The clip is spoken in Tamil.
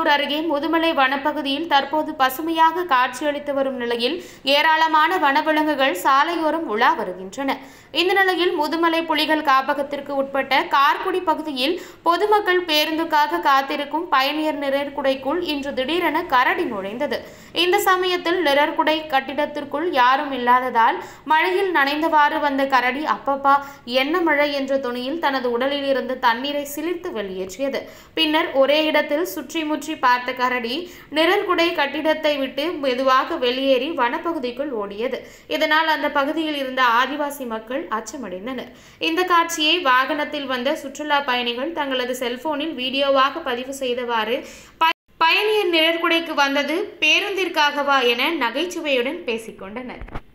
கடலூர் அருகே முதுமலை வனப்பகுதியில் தற்போது பசுமையாக காட்சியளித்து வரும் நிலையில் ஏராளமான வனவிலங்குகள் சாலையோரம் உலா வருகின்றன. இந்த நிலையில் முதுமலை புலிகள் காப்பகத்திற்கு உட்பட்ட கார்குடி பகுதியில் பொதுமக்கள் பேருந்துக்காக காத்திருக்கும் பயணியர் நிழற்குடைக்குள் இன்று திடீரென கரடி நுழைந்தது. இந்த சமயத்தில் நிழற்குடை கட்டிடத்திற்குள் யாரும் இல்லாததால் மழையில் நனைந்தவாறு வந்த கரடி அப்பப்பா என்ன மழை என்ற தொனியில் தனது உடலில் இருந்து தண்ணீரை சிலிர்த்து வெளியேற்றியது. பின்னர் ஒரே இடத்தில் சுற்றி முற்றி பார்த்த கரடி நிழற்குடை கட்டிடத்தை விட்டு மெதுவாக வெளியேறி வனப்பகுதிக்குள் ஓடியது. இதனால் அந்த பகுதியில் இருந்த ஆதிவாசி மக்கள் அச்சமடைந்தனர். இந்த காட்சியை வாகனத்தில் வந்த சுற்றுலா பயணிகள் தங்களது செல்போனில் வீடியோவாக பதிவு செய்தவாறு பயணியர் நிழற்குடைக்கு வந்தது பேருந்திற்காகவா என நகைச்சுவையுடன் பேசிக்கொண்டனர்.